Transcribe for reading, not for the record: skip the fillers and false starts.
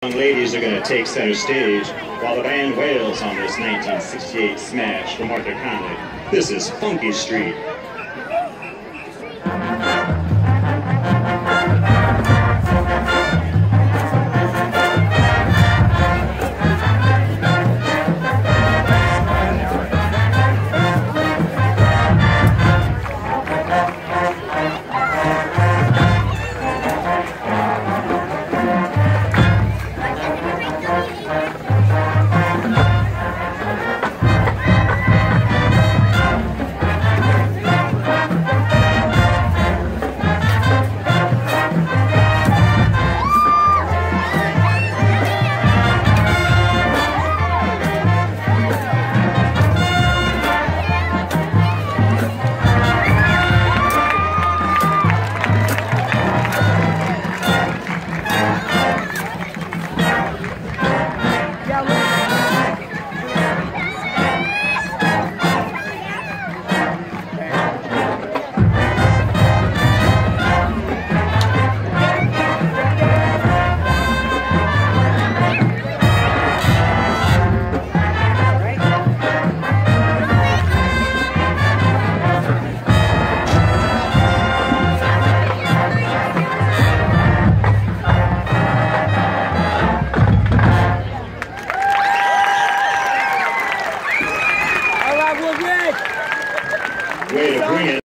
Young ladies are going to take center stage while the band wails on this 1968 smash from Arthur Conley. This is Funky Street.